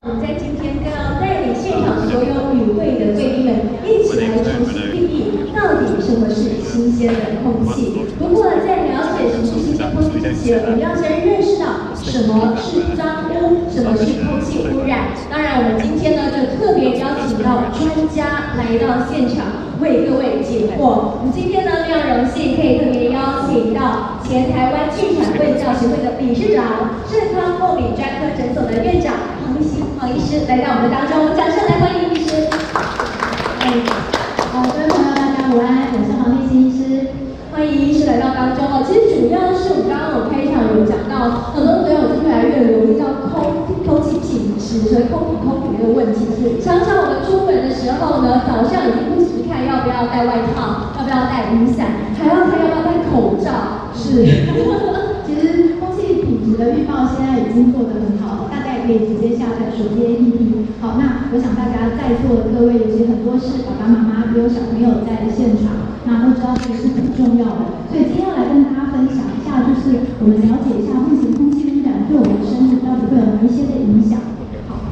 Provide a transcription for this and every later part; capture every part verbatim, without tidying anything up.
我们在今天更要带领现场所有与会的贵宾们一起来重新定义，到底什么是新鲜的空气。不过在了解什么是新鲜空气之前，我们要先认识到什么是脏污，什么是空气污染。当然，我们今天呢就特别邀请到专家来到现场，为各位解惑。我们今天呢非常荣幸可以特别邀请到前台湾气喘卫教协会的理事长、盛康梦理专科诊所的院长黄立新黄医师来到我们当中，掌声来欢迎医师。 哎，好，各位朋友，大家午安，我是黄立新医师， 欢迎医师来到当中哦。其实主要是我们刚刚有开场有讲到，很多朋友就越来越留意到空空气品质，所以空品空品这个问题。常常我们出门的时候呢，早上已经不只看要不要戴外套，要不要带雨伞，还要看要不要戴口罩。是， 其实空气品质的预报现在已经做得很好了，大家也可以直接下载手机 A P P。好，那我想大家在座的各位，有些很多是爸爸妈妈也有小朋友在现场，那都知道这个是很重要的。所以今天要来跟大家分享一下，就是我们了解一下目前空气污染对我们身体到底会有哪一些的影响。好，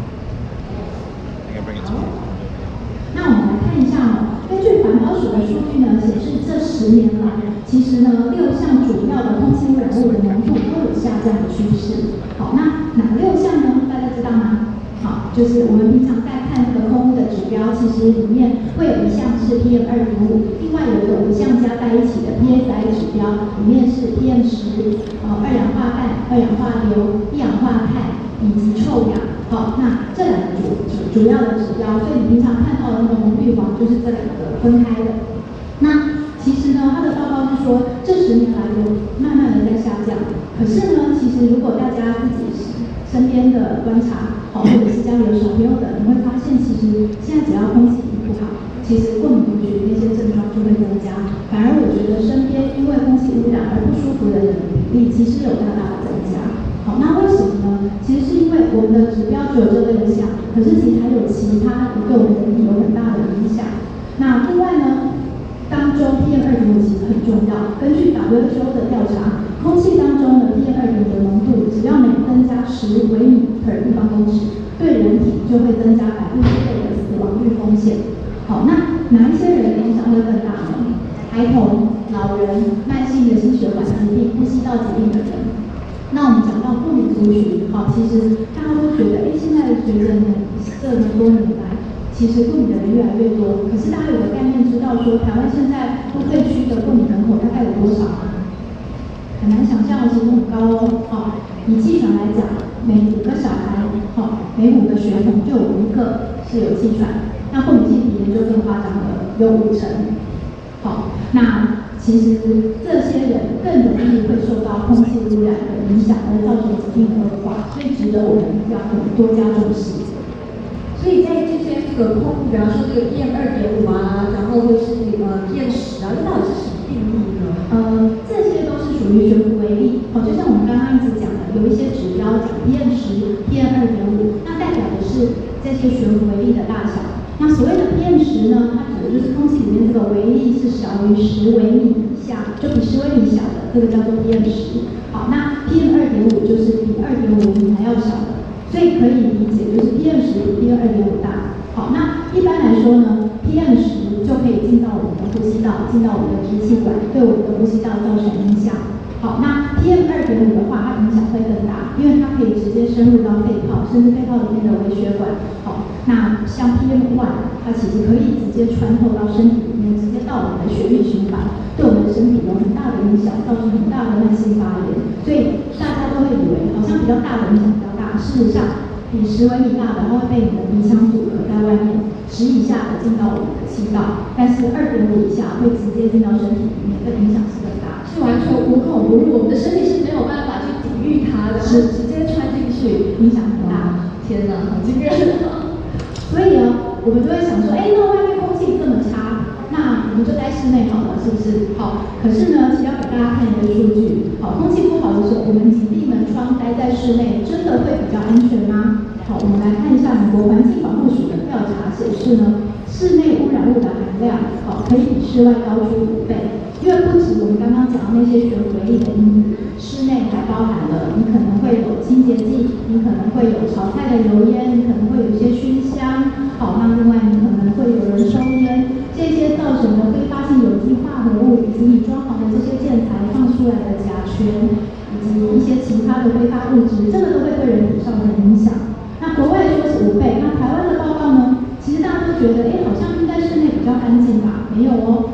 那我们来看一下哦，根据环保署的数据呢，显示这十年来，其实呢六项主要的空气污染物的浓度都有下降的趋势。好，那哪六项呢？大家知道吗？好，就是我们平常在看那个空污的指标，其实里面会有一项是 P M 二点五，另外有一个五项加在一起的 P S I 指标，里面是 P M 十，呃，二氧化氮、二氧化硫、一氧化碳以及臭氧。好，那这两个主主要的指标，所以你平常看到的那个红绿黄就是这两个分开的。那其实呢，它的报告是说，这十年来有慢慢的在下降。可是呢，其实如果大家自己身边的观察，好，或者是家里有小朋友的，你会发现，其实现在只要空气不好，其实过敏不绝那些症状就会增加。反而我觉得身边因为空气污染而不舒服的人的比例，其实有大大的增加。好，那为什么呢？其实是因为我们的指标只有这六项，可是其实还有其他对我们人体有很大的影响。那另外呢，当中 P M 二点五 其实很重要。根据 W H O 的调查，空气当中的 P M 二点五 的浓度，只要每增加十微米 per 立方公尺，对人体就会增加百分之六的死亡率风险。好，那哪一些人影响会更大呢？孩童、老人、慢性的心血管疾病、呼吸道疾病的人。那我们讲到过敏族群，好，其实大家都觉得，哎，现在随着这么多年来，其实过敏的人越来越多。可是大家有个概念知道说，台湾现在都会区的过敏人口大概有多少吗？很难想象，其实很高哦。好，以气喘来讲，每五个小孩，好，每五个学童就有一个是有气喘。那过敏性鼻炎就更夸张了，有五成。好，那其实这些人更容易会受到空气污染的影响，而造成疾病恶化，所以值得我们要很多加重视。 所以在这些这个空，比方说这个 P M 二点五 啊，然后或是呃 P M 十啊，这到底是什么定义呢？ 呃，这些都是属于悬浮微粒。好，就像我们刚刚一直讲的，有一些指标讲 P M 十、P M 二点五，那代表的是这些悬浮微粒的大小。那所谓的 P M 十呢，它指的就是空气里面这个微粒是小于十微米以下，就比十微米小的，这个叫做 P M 十。好，那 P M 二点五就是比二点五米还要小的，所以可以理解就是 P M 十比 P M 二点五大。好，那一般来说呢 ，P M 十就可以进到我们的呼吸道，进到我们的支气管，对我们的呼吸道造成影响。好，那 P M 二点五 的话，它影响会更大，因为它可以直接深入到肺泡，甚至肺泡里面的微血管。好，那像 P M 一，它其实可以直接穿透到身体里面，直接到我们的血液循环，对我们的身体有很大的影响，造成很大的慢性发炎。所以大家都会以为好像比较大的影响比较大，事实上比十微米大的，它会被你的鼻腔阻隔在外面，十以下的进到我们的气道，但是二点五以下会直接进到身体里面，这影响是更大， 是完全无孔不入，我们的身体是没有办法去抵御它的，是直接穿进去， 影响很大。 天哪，好惊人！ 所以呢，我们就会想说，哎，那外面空气这么差，那我们就待室内好了，是不是？好，可是呢，其实要给大家看一个数据，好，空气不好的时候，我们紧闭门窗待在室内，真的会比较安全吗？好，我们来看一下美国环境保护署的调查显示呢，室内污染物的含量，好，可以比室外高出五倍。因为不止我们刚刚讲的那些悬浮微粒的因子，室内还包含了你可能会有清洁剂，你可能会有炒菜的油烟，你可能会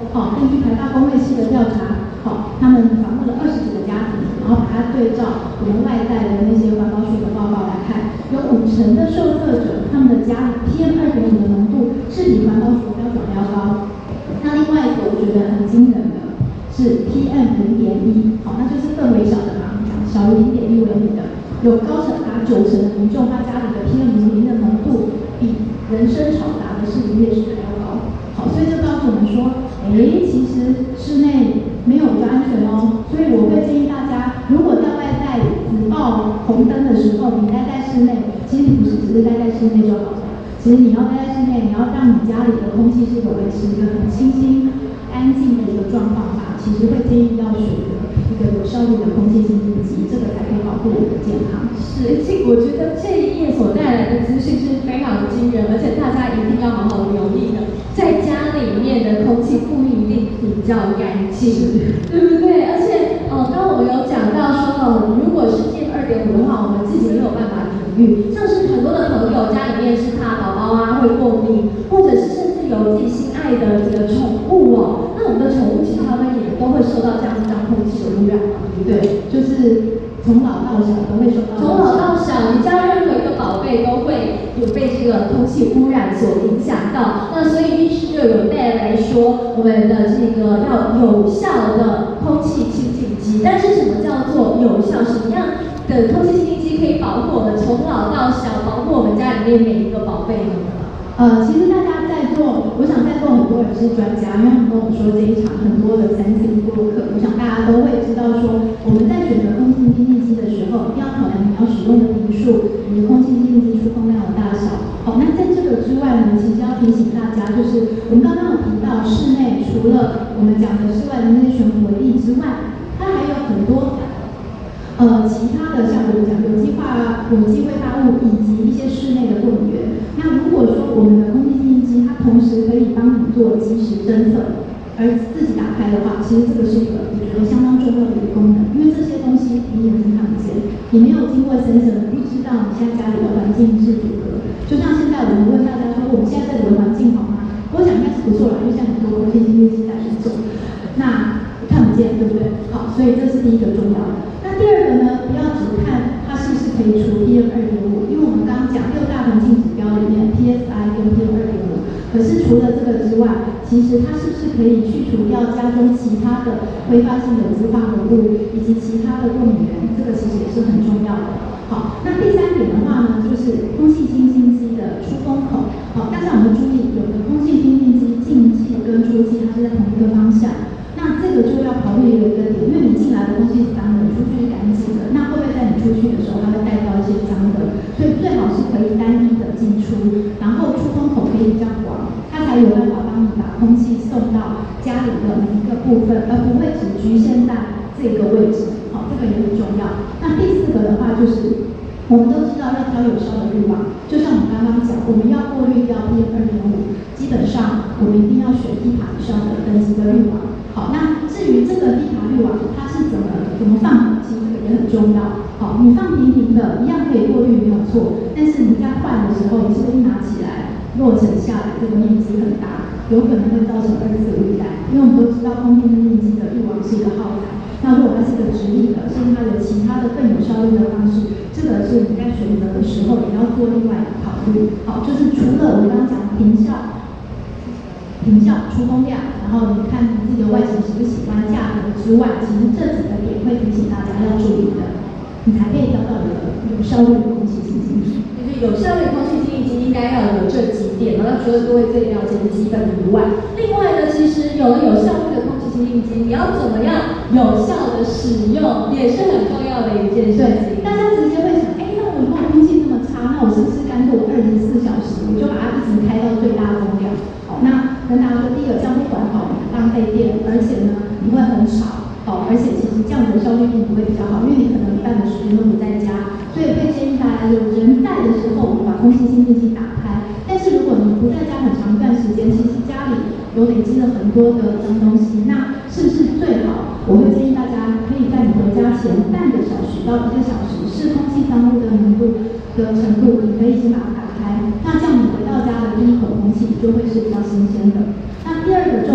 好，根据台大工卫系的调查，好，他们访问了二十几个家庭，然后把它对照我们外在的那些环保署的报告来看，有五成的受测者他们的家里 P M 二点五 的浓度是比环保署标准还要高。那另外一个我觉得很惊人的是 P M 零点一，好，那就是更微小的嘛，小于零点一微米的，有高达九成的民众他家里的 P M 零的浓度比人声吵杂的市营夜市还要高。好，所以就告诉我们说，哎，其实室内没有比较安全哦。所以我会建议大家，如果要待在紫报红灯的时候，你待在室内，其实你不是只是待在室内就好了。其实你要待在室内，你要让你家里的空气是否维持一个很清新、安静的一个状况吧。其实会建议要选择一个有效率的空气清新机，这个才可以保护我们的健康。 是，这我觉得这一页所带来的资讯是非常惊人，而且大家一定要好好留意的。在家里面的空气不一定比较干净，对不对？而且，呃，刚刚我们有讲到说，哦，如果是 P M 二点五 的话，我们自己没有办法抵御。像是很多的朋友家里面是怕宝宝啊会过敏，或者是甚至有自己心爱的这个宠物哦，那我们的宠物其实它们也都会受到这样子空气的污染嘛，对不对？ 就是从老到小都会受到。 从老到小，你家任何一个宝贝都会有被这个空气污染所影响到。那所以律师就有带来说，我们的这个要有效的空气清净机。但是什么叫做有效？什么样的空气清净机可以保护我们从老到小，保护我们家里面每一个宝贝呢？ 呃，其实大家在座，我想在座很多人是专家，因为他们跟我们说这一场很多的三 C 播客，我想大家都会知道说，我们在选择空气清净机的时候，一定要考量你要使用的频数，你的空气清净机出风量的大小。好，那在这个之外呢，其实要提醒大家，就是我们刚刚有提到室内除了我们讲的室外的那些悬浮微粒之外，它还有很多呃，其他的像我们讲有机化、有机挥发物以及一些室内的过敏源。那如果说我们的空气清净机它同时可以帮你做及时侦测，而自己打开的话，其实这个是一个我觉得相当重要的一个功能，因为这些东西你眼睛看不见，你没有经过sensor，不知道你现在家里的环境是如何。就像现在我们问大家说，我们现在这里的环境好吗？我想应该是不错啦，因为现在很多空气清净机在运作，那看不见，对不对？好，所以这是第一个重要的。那第二个呢，不要只看它是不是可以除 P M 二点五，因为我们刚刚讲六大环境指标里面 P S I 跟 P M 二点五，可是除了这个之外，其实它是不是可以去除掉家中其他的挥发性有机化合物以及其他的过敏源，这个其实也是很重要的。好，那第三点的话呢，就是空气清新机的出风口。好，大家有没有注意，有的空气清新机进气跟出气它是在同一个方向。那这个就要考虑一个点，因为你进来的东西是脏的，你出去是干净的，那会不会在你出去的时候，它会带到一些脏的？所以最好是可以单一的进出，然后出风口可以比较广，它才有办法帮你把空气送到家里的每一个部分，而不会只局限在这个位置。好，这个也很重要。那第四个的话就是，我们都知道要挑有效的滤网，就像我们刚刚讲，我们要过滤掉 P M 二点五，基本上我们一定要选一塔以上的等级的滤网。好，那至于这个低塔滤网它是怎么怎么放，其实这个也很重要。好，你放平平的，一样可以过滤没有错，但是你在换的时候，你是不是一拿起来落尘下来，这个面积很大，有可能会造成二次污染。因为我们都知道空气清净机的滤网是一个耗材，那如果它是个直立的，甚至它有其他的更有效率的方式，这个是你在选择的时候也要做另外的考虑。好，就是除了我们刚刚讲的平效。平效、出风量，然后你看你自己的外形喜不喜欢，价格之外，其实这几个点会提醒大家要注意的，你才可以得到一个有效率的空气清净机。 就是有效率的空气清净机应该要有这几点，然后除了各位最了解的基本以外，另外呢，其实有了有效率的空气清净机，你要怎么样有效的使用，也是很重要的一件事情。 大家直接会想，哎，那我如果空气那么差，那我是不是干脆我二十四小时我就把它一直开到最大风量？好，那跟大家说，第一个这样不环保，浪费电，而且呢你会很吵，好，而且其实这样的效率并不会比较好，因为你可能一半的时间都不在家，所以会建议大家有人在的时候，我们把空气清净机打开。但是如果你不在家很长一段时间，其实家里有累积了很多的脏东西，那是不是最好？我会建议大家可以在你回家前半个小时到一个小时，试空气脏污的浓度的程度，你可以先把它打开。那这样你回到家的第一口空气就会是比较新鲜的。那第二个重点就是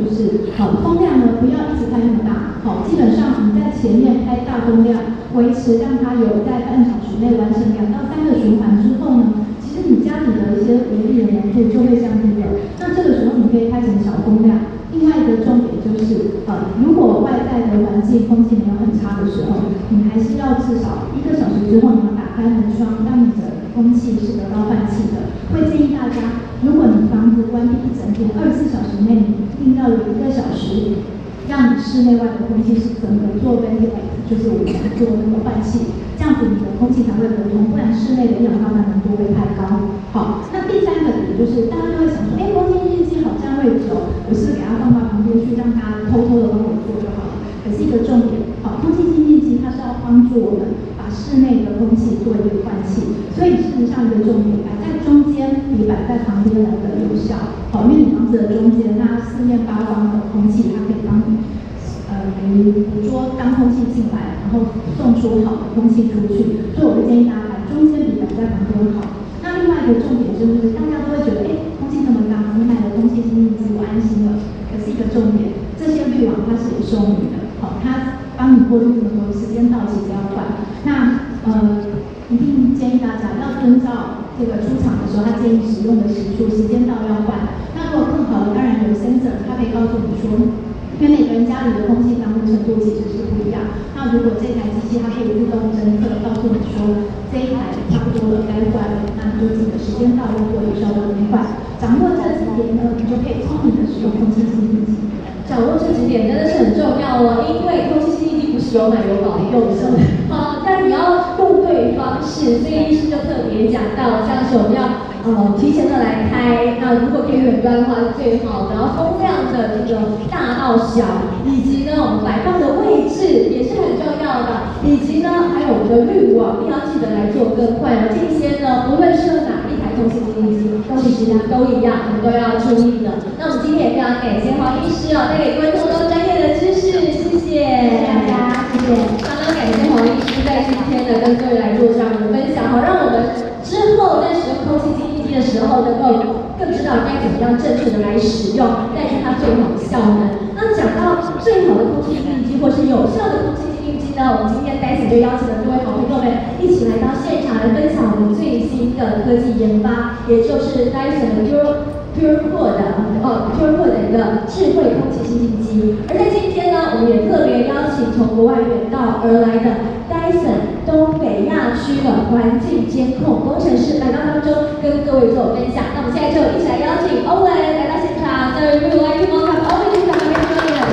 就是好风量呢，不要一直开那么大。好，基本上你在前面开大风量，维持让它有在半小时内完成两到三个循环之后呢，其实你家里的一些微粒的浓度就会降低了。那这个时候你可以开成小风量。另外一个重点就是，呃，如果外在的环境空气没有很差的时候，你还是要至少一个小时之后，你要打开门窗，让你的空气是得到换气的。会建议大家，如果你房子关闭一整天，二十四小时内你一定要有一个小时，让你室内外的空气是整个做 ventilate， 就是我们做那个换气，这样子你的空气才会流通，不然室内的一氧化碳浓度会太高。好，那第三个点就是大家就会想说，哎，空气清新机好像会久，我是给它放到旁边去，让它偷偷的帮我做就好了。可是一个重点，好，空气清新机它是要帮助我们把室内的空气做一个换气，所以事实上一个重点摆在中间比摆在旁边来的有效。好，因为你房子的中间，它四面八方的空气，它可以帮你呃等于捕捉脏空气进来，然后送出好的空气出去。所以我会建议大家摆中间比摆在旁边好。那另外一个重点就是，大家都会觉得，哎，空气那么脏，你买了空气清新机，我安心了。可是一个重点，这些滤网它是有寿命的，好，它帮你过滤这么多，时间到期就要换。那呃，一定建议大家要遵照这个出厂的时候，它建议使用的时数，时间到要换。那如果更好的，当然有 sensor， 它可以告诉你说，因为每个人家里的空气脏污程度其实是不一样。那如果这台机器它可以自动侦测，告诉你说这一台差不多了，该换了，那你就记得时间到要做有效的更换。掌握这几点呢，你就可以聪明的使用空气清新机。 掌握这几点真的是很重要哦，因为空气清新机不是有买有保用的，好，但你要用对方式，所以医师就特别讲到，像是我们要呃提前的来开，那如果可以远端的话是最好的，然后风量的这个大到小，以及呢我们摆放的位置也是很重要的，以及呢还有我们的滤网，一定要记得来做更换，这些呢无论是哪一台空气清新机，其实它都一样，我们都要注意的。那我们今天也非常感谢黄医师哦，带给各位这么多专业的知识，谢谢大家，谢谢。刚刚感谢黄医师在今天呢跟各位来做这样的分享，好让我们之后在使用空气清新机的时候能够更知道该怎么样正确的来使用，带出它最好的效能。那讲到最好的空气清新机或是有效的空气清新机呢，我们今天 Dyson 就邀请了各位好朋友们一起来到现场来分享我们最新的科技研发，也就是 Dyson 的 Pure PureCore 的哦 PureCore 的一个智慧空气清新机。而在今天呢，我们也特别邀请从国外远道而来的 Dyson 东北亚区的环境监控工程师来到当中，跟各位做分享。那我们现在就一起来邀请欧文来到现场。So we would like to welcome Owen to come and join us.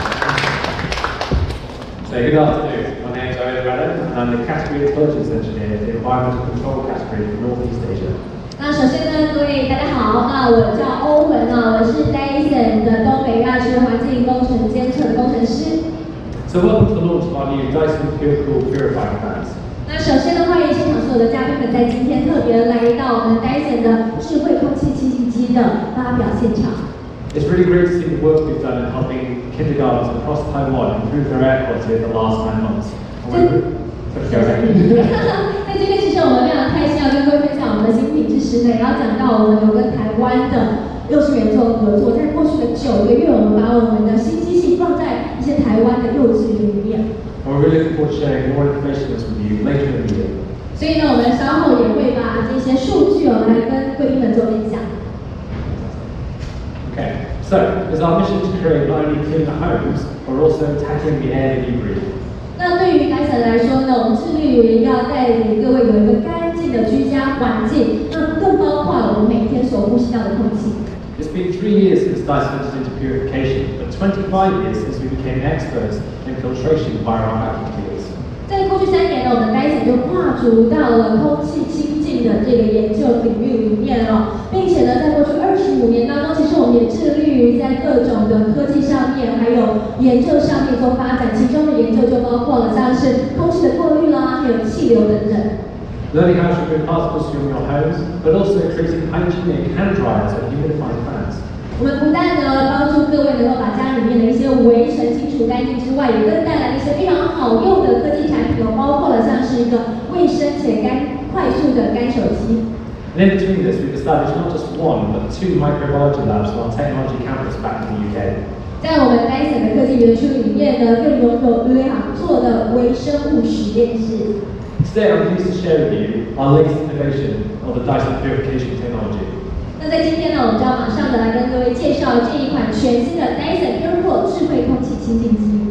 So good afternoon. My name is Owen Redden, and I'm the Category Intelligence Engineer for the Environmental Control Category for Northeast Asia. 那首先呢，各位大家好，那我叫欧文啊，我是 Dyson 的东北亚区环境工程监测的工程师。 So welcome to the launch of our new Dyson PureCool Purifying Fans. 那首先的欢迎现场所有的嘉宾们在今天特别来到我们 Dyson 的智慧空气清新机的发表现场。 It's really great to see the work we've done in helping kindergartens across Taiwan improve their air quality over the last nine months. 那今天其实我们非常开心要跟各位分享我们的新品知识呢，也要讲到我们有跟台湾的幼稚园做合作，在过去的九个月，我们把我们的新机器放在一些台湾的幼稚园里面。 And we're really looking forward to sharing more information on this with you later in the year. 所以呢，我们稍后也会把这些数据哦来跟贵宾们做分享。 Okay, so it's our mission to create not only cleaner homes, but also tackling the air that you breathe. 那对于 Dyson 来说呢，我们致力于要带给各位有一个干净的居家环境，那更包括我们每天所呼吸到的空气。 It's been three years since Dyson entered into purification, but twenty-five years since we became experts in filtration via our vacuum cleaners. 在过去三年呢，我们 Dyson 就跨足到了空气清净的这个研究领域里面了，并且呢，在过去二十五年当中，其实我们也致力于在各种的科技上面，还有研究上面做发展。其中的研究就包括了像是空气的过滤啦，还有气流等等。 Learning how to remove particles from your homes, but also creating hygienic hand dryers and humidified fans. 我们不但呢帮助各位能够把家里面的一些微尘清除干净之外，也更带来一些非常好用的科技产品，有包括了像是一个卫生且干快速的干手机。 And in between this, we've established not just one, but two microbiology labs on our technology campus back in the U K. 在我们 Dyson 的科技园区里面呢，更拥有两座的微生物实验室。 Today I'm pleased to share with you our latest innovation of the Dyson purification technology. 那在今天呢，我们就要马上的来跟各位介绍这一款全新的 Dyson PureCool 智慧空气清净机。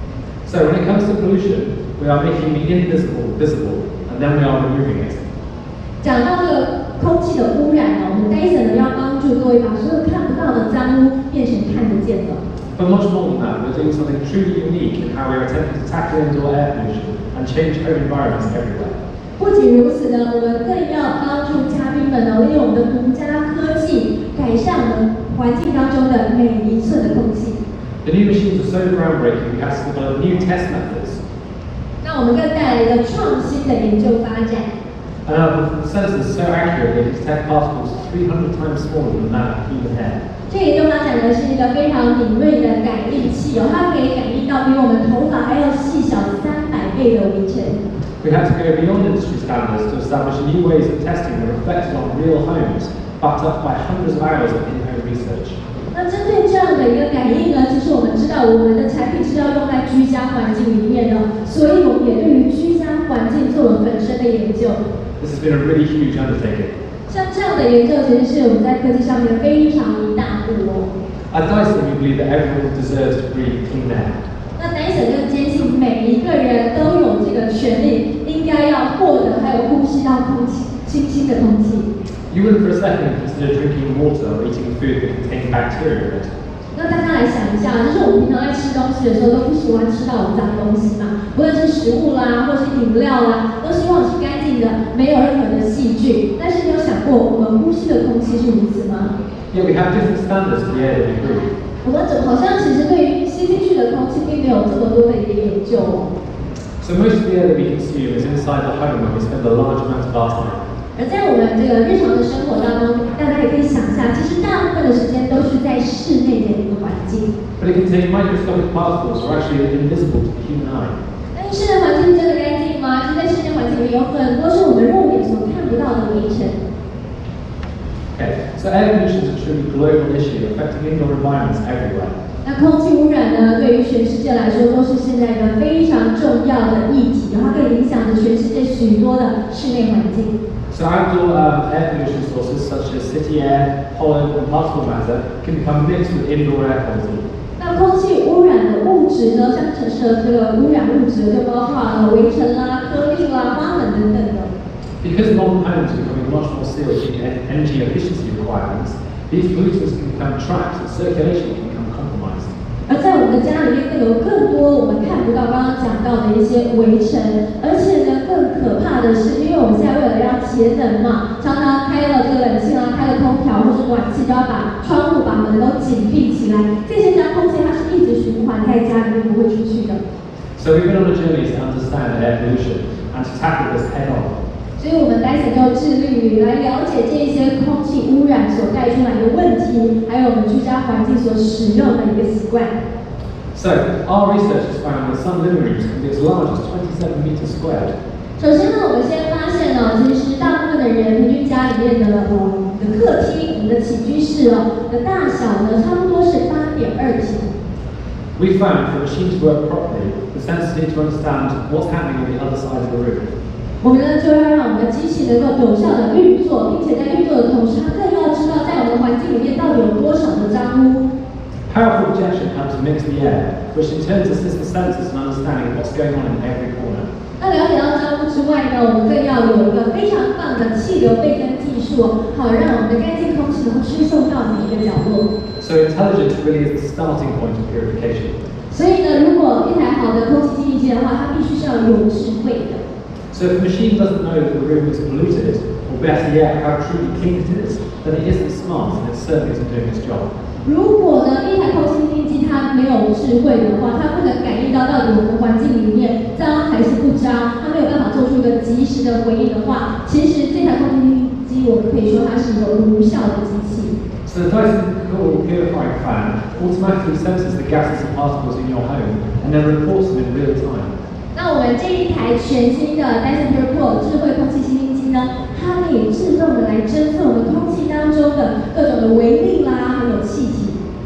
So when it comes to pollution, we are making the invisible visible, and then we are removing it. 讲到这个空气的污染呢，我们 Dyson 呢要帮助各位把所有看不到的脏污变成看得见的。 But much more than that, we're doing something truly unique in how we are attempting to tackle indoor air pollution and change home environments everywhere. 不仅如此呢，我们更要帮助嘉宾们呢，利用我们的独家科技，改善我们环境当中的每一寸的空气。 The new machines are so groundbreaking, we have to develop new test methods. 那我们更带来了创新的研究发展。 And our sensors so accurate they detect particles three hundred times smaller than that of human hair. 这个研究发展呢是一个非常敏锐的感应器哦，它可以感应到比我们头发还要细小三百倍的微尘。 We had to go beyond industry standards to establish new ways of testing that reflected on real homes, backed up by hundreds of hours of in-home research. 那针对这样的一个感应呢，其实我们知道我们的产品是要用在居家环境里面的，所以我们也对于居家环境做了很深的研究。 This has been a really huge undertaking. 像这样的研究，其实是我们在科技上面非常一大步哦。 At Dyson, we believe that everyone deserves to breathe clean air. 那 Dyson 更坚信每一个人都有这个权利，应该要获得还有呼吸到空气清新的空气。 You wouldn't for a second consider drinking water or eating food that contains bacteria in it. 那大家来想一下，就是我们平常在吃东西的时候，都不喜欢吃到脏东西嘛，不论是食物啦，或是饮料啦，都希望是干净的，没有任何的细菌。但是你有想过，我们呼吸的空气是如此吗？ Yet we have different standards for the air that we breathe. 我们怎么好像其实对于吸进去的空气，并没有这么多的一个研究哦。 So most of the air that we consume is inside the home where we spend a large amount of our time. 而在我们这个日常的生活当中，大家也可以想一下，其实大部分的时间都是在室内的一个环境。 But it contains microscopic particles that are actually invisible to the human eye. 但是室内环境真的干净吗？其实在室内环境里有很多是我们肉眼所看不到的微尘。 Okay, so air pollution is a truly global issue affecting indoor environments everywhere. 那空气污染呢，对于全世界来说都是现在一个非常重要的议题，它可以影响着全世界许多的室内环境。 So outdoor um, air pollution sources such as city air, pollen and particle matter can become mixed with indoor air quality. 那空气污染的物质呢，像城市的这个污染物质就包括了微尘啦、颗粒啦、花粉等等的。 Because modern homes are becoming much more serious in energy efficiency requirements, these pollutants can become trapped and circulation can become compromised. 而在我们的家里面，更有更多我们看不到刚刚讲到的一些微尘，而且呢，更可怕的是，因为我们现在为了要节能嘛，常常开了这个冷气啦，开了空调或是暖气，都要把窗户、把门都紧闭起来。这些脏空气它是一直循环在家里面，不会出去的。 So we've been on a journey to understand air pollution and to tackle this head on. 所以，我们 Dyson 就致力于来了解这一些空气污染所带出来的问题，还有我们居家环境所使用的一个习惯。 So, our research has found that some living rooms can be as large as twenty-seven meters squared. 首先呢，我们先发现呢，其实大部分的人平均家里面的呃的客厅、我们的起居室哦的大小呢，差不多是八点二平。 We found for machines to work properly, the sensors need to understand what's happening on the other side of the room. 我们呢就要让我们的机器能够有效的运作，并且在运作的同时，它更要知道在我们环境里面到底有多少的脏污。 Powerful projection helps mix the air, which in turn assists the sensors in understanding what's going on in every corner. 那了解到脏污之外呢，我们更要有一个非常棒的气流倍增技术，好让我们的干净空气能够输送到每一个角落。 So intelligence really is the starting point of purification. 所以呢，如果一台好的空气清净机的话，它必须是要有智慧的。 So if the machine doesn't know that the room is polluted, or better yet, how truly clean it is, then it isn't smart and it certainly isn't doing its job. 如果呢，一台空气清净机它没有智慧的话，它不能感应到到底我们环境里面脏还是不脏，它没有办法做出一个及时的回应的话，其实这台空气清净机我们可以说它是一个无效的机器。 So the Dyson Cool Purifying Fan automatically senses the gases and particles in your home and then reports them in real time. 那我们这一台全新的 Dyson PureCool 智慧空气清净机呢，它可以自动的来侦测我们空气当中的各种的微粒啦，还有气体。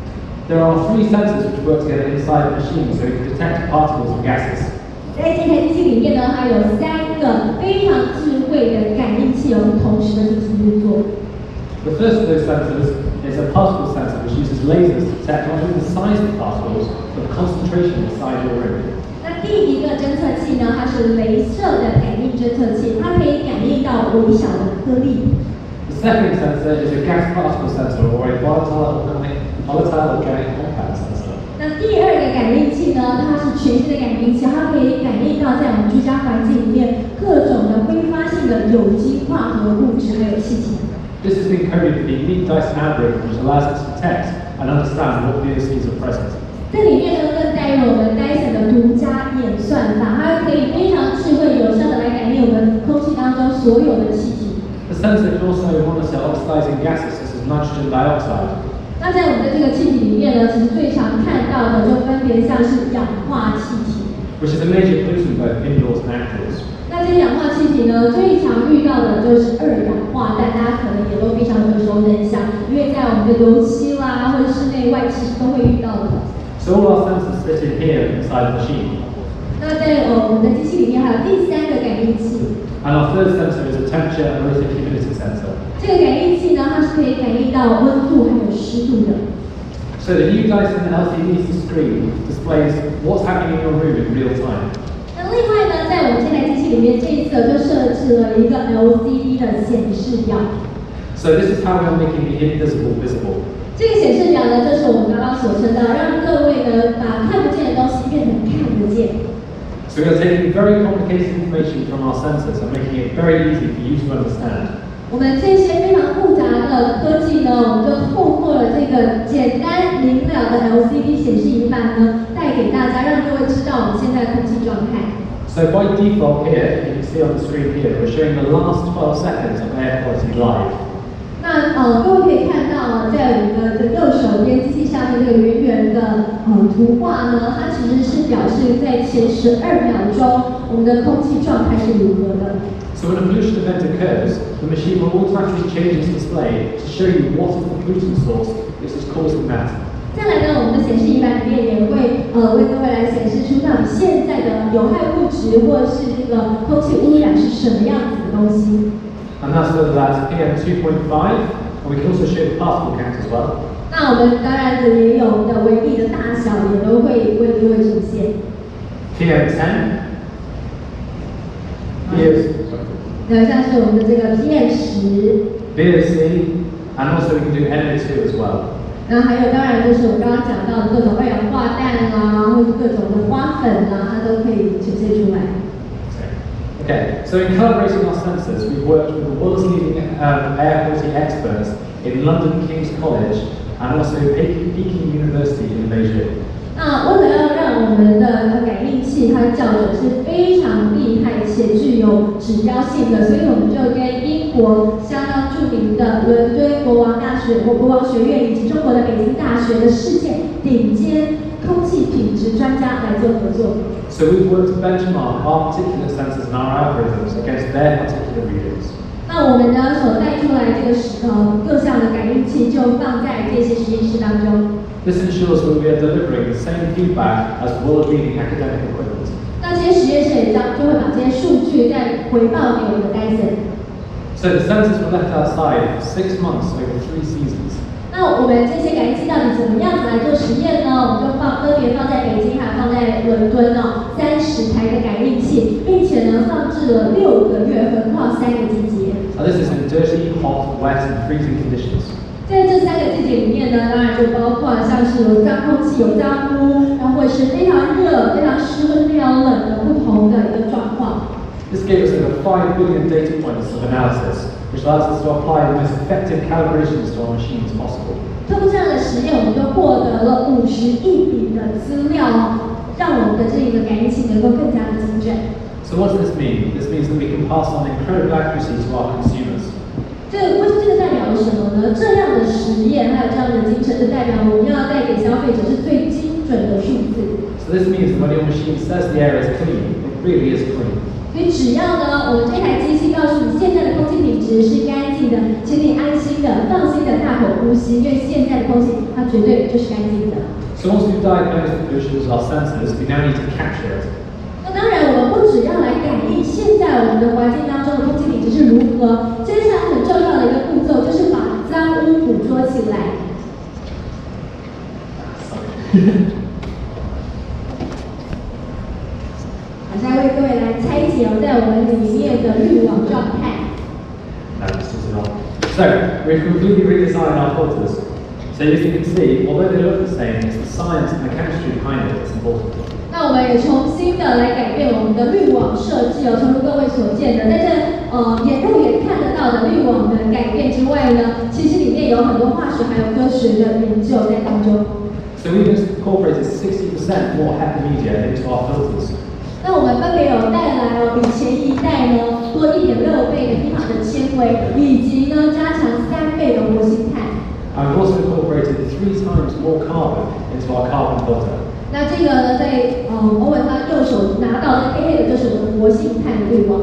There are three sensors which work together inside the machine so it can detect particles and gases. 在这台机器里面呢，还有三个非常智慧的感应器，有同时的进行运作。 The first of those sensors is a particle sensor which uses lasers to detect not only the size of particles, but the concentration inside your room. 那第一个侦测器呢，它是镭射的感应侦测器，它可以感应到微小的颗粒。 The second sensor is a gas particle sensor or a volatile organic, volatile organic compound sensor. 那第二个感应器呢，它是全新的感应器，它可以感应到在我们居家环境里面各种的挥发性的有机化合物质还有气体。 This has been coded with the unique Dyson algorithm which allows us to detect and understand what V O Cs are present. 这里面呢更带有我们 Dyson 的独家演算法，它可以非常智慧有效的来感应我们空气当中所有的气体。 The sensor can also monitor oxidizing gases such as nitrogen dioxide. 那在我们的这个气体里面呢，其实最常看到的就分别像是氧化气体， which is a major pollutant both indoors and outdoors. 那这些氧化气体呢，最常遇到的就是二氧化氮，大家可能也都非常耳熟能详，因为在我们的油漆啦或者室内外其实都会遇到的。 So all our sensors fit in here inside the machine. 那在呃我们的机器里面还有第三个感应器， And our third sensor is a temperature and relative humidity sensor. 这个感应器呢，它是可以感应到温度还有湿度的。 So the new Dyson L C D screen displays what's happening in your room in real time. 那另外呢，在我们这台机器里面，这一次就设置了一个 L C D 的显示表。 So this is how we're making the invisible visible. 这个显示表呢，就是我们刚刚所称的，让各位呢把看不见的东西变成看得见。 So we are taking very complicated information from our sensors and making it very easy for you to understand. 我们这些非常复杂的科技呢，我们就透过了这个简单明了的 L C D 显示仪板呢，带给大家，让各位知道我们现在的空气状态。 So by default here, you can see on the screen here, we're showing the last twelve seconds of air quality live. 那呃，各位可以看到，在我们的右手边机器上面这个圆圆的呃图画呢，它其实是表示在前十二秒钟我们的空气状态是如何的。 So when a pollution event occurs, the machine will automatically change its display to show you what is the pollutant source which is causing that. 再来呢，我们的显示仪板里面也会呃为各位来显示出到底现在的有害物质或是这个空气污染是什么样子的东西。 And that's whether that's P M two point five, and we can also show the particle count as well. 那我们当然也有我们的微粒的大小也都会为各位呈现。 P M ten, P M, 那像是我们的这个 P M 十， V O C, and also we can do N O two as well. 然后还有当然就是我刚刚讲到的各种二氧化氮啦，或者各种的花粉啦，它都可以呈现出来。 Okay, so in calibrating our sensors, we've worked with the world's leading um, air quality experts in London King's College and also Peking, Peking University in Beijing. 那为了要让我们的感应器它校准是非常厉害且具有指标性的，所以我们就跟英国相当著名的伦敦国王大学、国国王学院以及中国的北京大学的世界顶尖空气品质专家来做合作。 So we've worked to benchmark our particulate sensors and our algorithms against their particular readings. 那我们呢所带出来这个呃各项的感应器就放在这些实验室当中。 This ensures that we are delivering the same feedback as world-leading academic equipment. 那这些实验室也将就会把这些数据再回报给我们的 Dyson。 So the sensors were left outside for six months over three seasons. 那我们这些感应器到底怎么样子来做实验呢？我们就放分别放在北京还有放在伦敦哦，三十台的感应器，并且呢放置了六个月，横跨三个季节。 And this is in dirty, hot, wet, and freezing conditions. 在这三个季节里面呢，当然就包括像是有脏空气、有脏污，然后或是非常热、非常湿或是非常冷的不同的一个状况。 This gave us over five billion data points of analysis, which allows us to apply the most effective calibrations to our machines possible. 通过这样的实验，我们就获得了五十亿笔的资料哦，让我们的这一个感应器能够更加的精准。 So what does this mean? This means that we can pass on incredible accuracy to our consumers. 这个为这个代表了什么呢？这样的实验还有这样的精神，就代表我们要带给消费者是最精准的数字。 So this means that when your machine says the air is clean, it really is clean. 所以只要呢，我们这台机器告诉你现在的空气品质是干净的，请你安心的、放心的大口呼呼吸，因为现在的空气它绝对就是干净的。 So once we've diagnosed the pollution with our senses, we now need to capture it. 那当然，我们不只要来感应现在我们的环境当中的空气品质是如何，接下来很重要的一个步骤就是把脏污捕捉起来。好，现在为各位来拆解哦，在我们里面的滤网状态。 So, we've completely redesigned our filters. So as you can see, although they look the same, it's the science and the chemistry behind it that's important. 那我们也重新的来改变我们的滤网设计哦，正如各位所见的，在这呃眼肉眼看得到的滤网的改变之外呢，其实里面有很多化学还有科学的研究在当中。 So we've incorporated sixty percent more HEPA media into our filters. 那我们分别有带来哦，比前一代呢多一点六倍的 HEPA 的纤维，以及呢加强三倍的活性炭。 And we've also incorporated three times more carbon into our carbon filter. 那这个呢，在呃欧文他右手拿到的黑黑的，就是我们活性炭的滤网。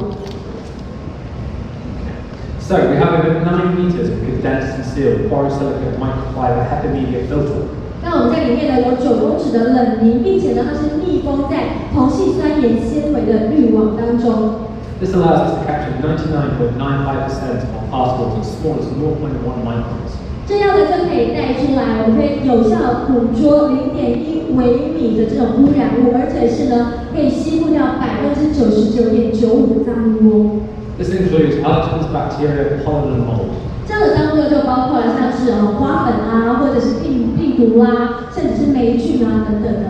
So we have over nine meters of condensed and sealed borosilicate microfiber HEPA media filter. 那我们在里面呢有九公尺的冷凝，并且呢它是密封在硼系酸盐纤维的滤网当中。 This allows us to capture ninety-nine point nine five percent of particles as small as zero point one microns. 这样呢就可以带出来，我们可以有效捕捉零点一微米的这种污染物，而且是呢可以吸附掉百分之九十九点九五的脏污。 This includes allergens, bacteria, pollen, and mold. 这样的脏污呢就包括了像是呃花粉啊，或者是病病毒啊，甚至是霉菌啊等等的。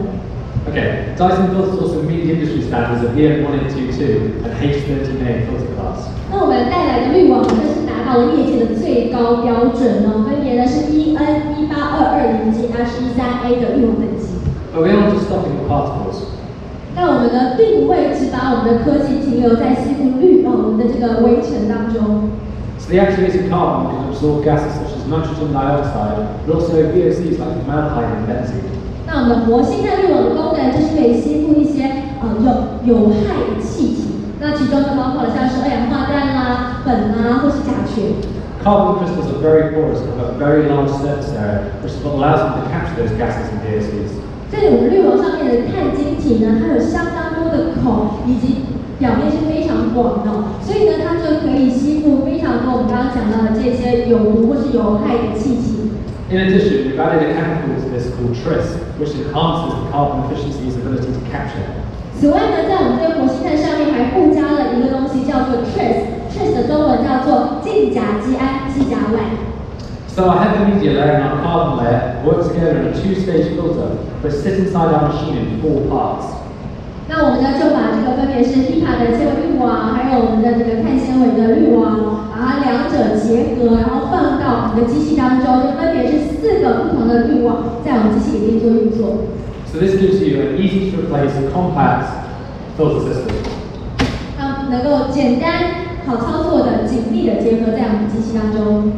Okay, Dyson filters also meet the industry standards of E N one eight two two and H thirteen A filter class. 那我们带来的滤网呢，是达到了业界的最高标准哦，分别呢是 E N 一八二二零及 H 一三 A 的滤网等级。 But we aren't just stopping at particles. 但我们呢，并未只把我们的科技停留在吸附滤网我们的这个微尘当中。 So the activated carbon can absorb gases such as nitrogen dioxide, but also V O Cs like formaldehyde and benzene. 那我们的活性炭滤网的功能就是可以吸附一些呃有有害的气体，那其中就包括了像是二氧化氮啦、苯啊，或是甲醛。 Carbon crystals are very porous and have a very large surface area, which is what allows them to capture those gases and V O Cs. 在我们滤网上面的碳晶体呢，它有相当多的孔，以及表面是非常广的，所以呢，它就可以吸附非常多我们刚刚讲到的这些有毒或是有害的气体。 In addition, we've added a chemical to this called tris, which enhances the carbon efficiency's ability to capture. 此外呢，在我们这个活性炭上面还附加了一个东西，叫做 tris，tris 的中文叫做近甲基胺基甲烷。 So our HEPA media layer and our carbon layer work together in a two-stage filter, but sit inside our machine in four parts. 那我们呢就把这个分别是 HEPA 的纤维滤网，还有我们的这个碳纤维的滤网，把它两者结合，然后放到我们的机器当中，就分别是四个不同的滤网，在我们机器里面做运作。 So this gives you an easy-to-replace, compact filter system. 那能够简单、好操作的、紧密的结合在我们机器当中。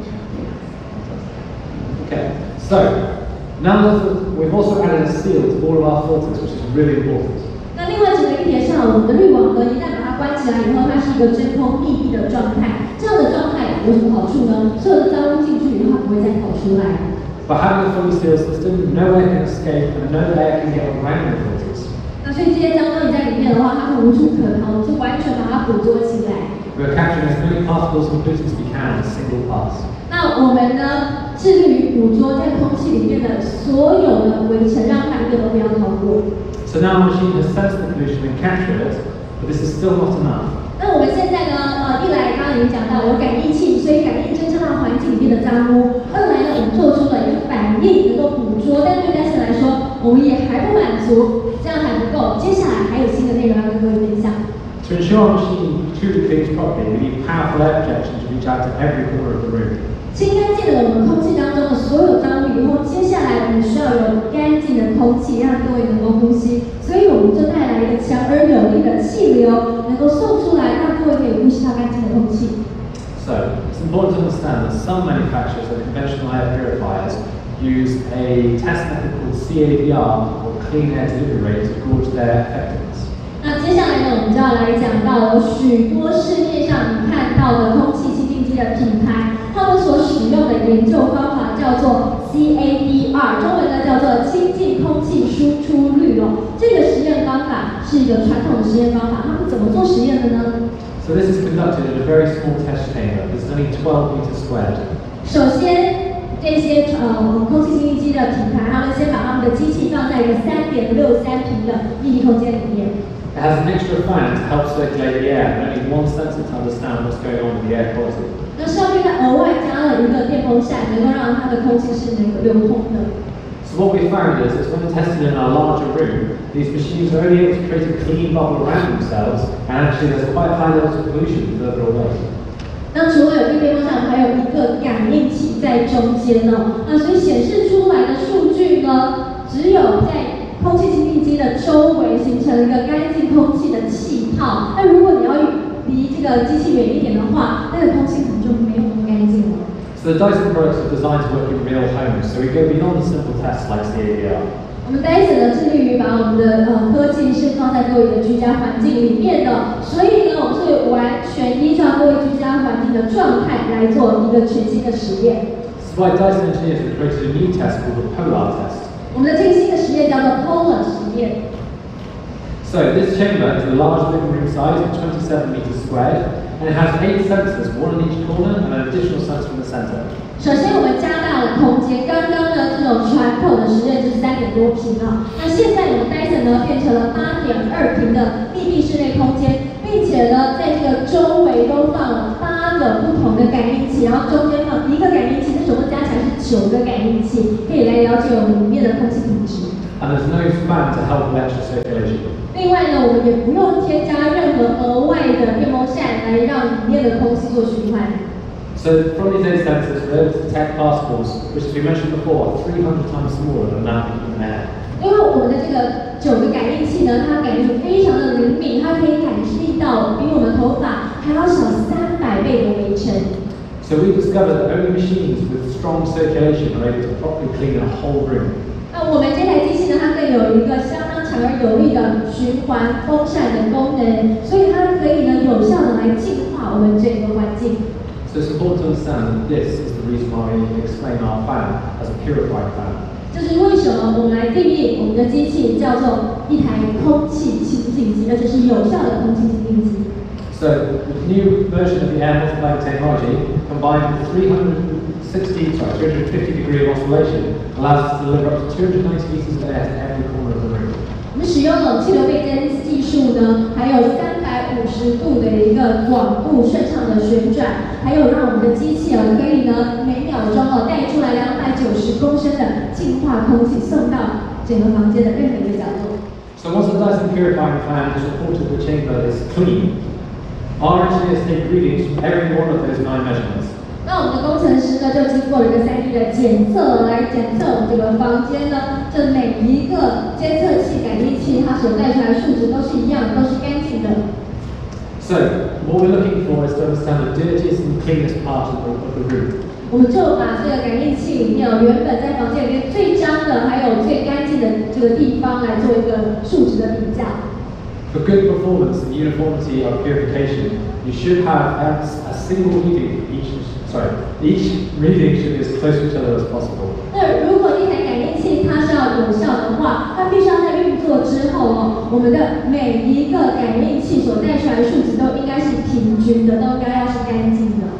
Okay, so now that we've also added a seal to all of our filters, which is really important. 那另外值得一提的是，我们的滤网呢，一旦把它关起来以后，它是一个真空密闭的状态。这样的状态有什么好处呢？所有的脏污进去以后，它不会再跑出来。 By having a fully sealed system, no air can escape and no air can get around the filters. 那所以这些脏东西在里面的话，它是无处可逃，就完全把它捕捉起来。 We're capturing as many particles and pollutants as we can in a single pass. 那我们呢，致力于捕捉在空气里面的所有的微尘，让它一个都不要逃过。 So now our machine has sensed the pollution and captured it, but this is still not enough. 那我们现在呢，呃，一来刚刚已经讲到有感应器，所以感应侦测到环境里面的脏污；二来呢，我们做出了一个反应，能够捕捉。但对 Dyson 来说，我们也还不满足，这样还不够。接下来还有新的内容要跟各位分享。 To ensure our machine truly cleans properly, we need powerful air protection to reach out to every corner of the room. 清干净了我们空气当中的所有脏污以后，接下来我们需要有干净的空气，让各位能够呼吸。所以我们就带来一个强而有力的气流，能够送出来，让各位可以呼吸到干净的空气。 So, it's important to understand that some manufacturers of conventional air purifiers use a test method called C A D R, or Clean Air Delivery Rate, to gauge their effectiveness. 那接下来呢，我们就要来讲到许多市面上你看到的空气清净机的品牌，他们所使用的研究方法叫做 C A D R， 中文呢叫做清净空气输出率哦。这个实验方法是一个传统的实验方法，他们怎么做实验的呢？ So this is conducted in a very small test chamber. It's only twelve meters squared. 首先，这些呃空气清净机的品牌，他们先把他们的机器放在一个三点六三平的密闭空间里面。 It has an extra fan to help circulate the air, and only one sensor to understand what's going on with the air quality. 那上面它额外加了一个电风扇，能够让它的空气是能够流通的。 So what we found is that when tested in our larger room, these machines are only able to create a clean bubble around themselves, and actually there's quite high levels of pollution further away. 那除了有电风扇，还有一个感应器在中间呢。那所以显示出来的数据呢，只有在空气清净机的周围形成一个干净空气的气泡。那如果你要离这个机器远一点的话，那个空气可能就没有那么干净了。 So the Dyson products are designed to work in real homes, so we go beyond simple tests like C A D R. 我们 Dyson 呢致力于把我们的呃科技是放在各位的居家环境里面的，所以呢，我们是完全依照各位居家环境的状态来做一个全新的实验。 This is why Dyson engineers have created a new test called the Polar test. 我们的这个新的实验叫做 Polar 实验。 So this chamber is a large living room size of twenty-seven meters squared, and it has eight sensors, one in each corner and an additional sensor in the center. 首先，我们加大了空间。刚刚的这种传统的实验是三点多平啊，那现在我们 Dyson 呢变成了八点二平的密闭室内空间，并且呢，在这个周围都放了八个不同的感应器，然后中间放一个感应器，这总共加起来是九个感应器，可以来了解我们里面的空气品质。 And there's no fan to help electric circulation. 另外呢，我们也不用添加任何额外的电风扇来让里面的空气做循环。 So from these eight sensors, we're able to detect particles, which, as we mentioned before, are three hundred times smaller than that in the air. 因为我们的这个九个感应器呢，它感应非常的灵敏，它可以感知到比我们头发还要小三百倍的微尘。 So we discovered that only machines with strong circulation are able to properly clean a whole room. 那我们这台机器呢，它更有一个相当强而有力的循环风扇的功能，所以它可以呢有效的来净化我们整个环境。 So it's important to understand that this is the reason why we explain our fan as a purifying fan. 这是为什么我们来定义我们的机器叫做一台空气清净机，而且是有效的空气清净机。 So the new version of the air multiplying technology, combined with three hundred sixty, sorry, three hundred fifty degree of oscillation, allows us to deliver up to two hundred ninety meters of air to every corner of the room. 我们使用冷气流倍增技术呢，还有三百五十度的一个广步顺畅的旋转，还有让我们的机器哦可以呢每秒钟哦带出来两百九十公升的净化空气，送到整个房间的任何一个角落。 So once the Dyson purifying fan has reported the chamber is clean, our engineers take readings from every one of those nine measurements. 那我们的工程师呢，就经过了一个三 D 的检测，来检测我们这个房间呢，这每一个监测器、感应器，它所带出来的数值都是一样的，都是干净的。 So what we're looking for is to understand the dirtiest and cleanest part of the, of the room. 我们就把这个感应器里面原本在房间里面最脏的，还有最干净的这个地方来做一个数值的比较。 For good performance and uniformity of purification, you should have a, a single reading for each. Sorry, each reading should be as close to each other as possible. 那如果一台感应器它是要有效的话，它必须要在运作之后哦，我们的每一个感应器所带出来的数值都应该是平均的，都应该要是干净的。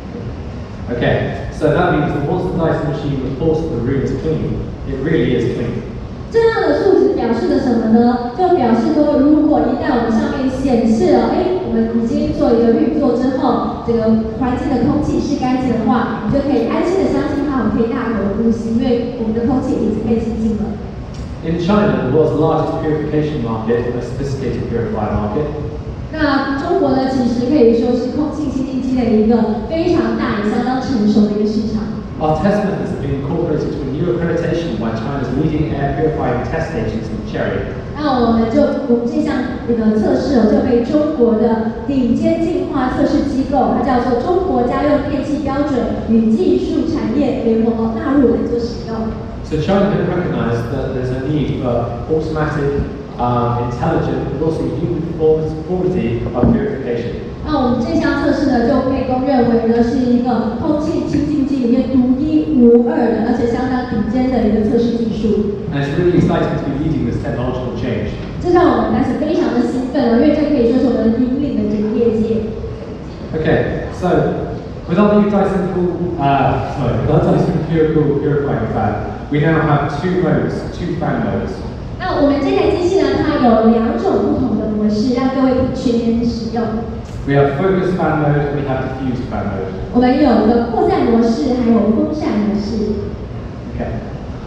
Okay, so that means that once the Dyson machine reports that the room is clean, it really is clean. 这样的数值表示的什么呢？就表示说，如果一旦我们上面显示了，哎，我们已经做一个运作之后，这个环境的空气是干净的话，你就可以安心的相信它，我们可以大口的呼吸，因为我们的空气已经被清净了。 In China, the world's largest purification market, a sophisticated purifier market. 那中国呢，其实可以说是空气清净机的一个非常大也相当成熟的一个市场。 Our test methods have been incorporated to a new accreditation by China's leading air purifying test agency, Cherry. 那我们就我们这项这个测试哦，就被中国的顶尖净化测试机构，它叫做中国家用电气标准与技术产业联盟纳入来做使用。 So China has recognized that there's a need for automatic, um, intelligent, but also uniformity of purification. 那我们这项测试呢，就被公认为呢是一个空气清净机里面独一无一无二的，而且相当顶尖的一个测试技术。 And it's really exciting to be leading this technological change. 这让我们开始非常的兴奋了，因为这可以说是我们引领的整个业界。 Okay, so with our new Dyson Cool, uh, sorry, with our Dyson PureCool purifying fan, we now have two modes, two fan modes. 那我们这台机器呢，它有两种不同的模式，让各位可以全面使用。 We have focus fan mode and we have diffused fan mode. 我们有一个扩散模式，还有风扇模式。 Okay.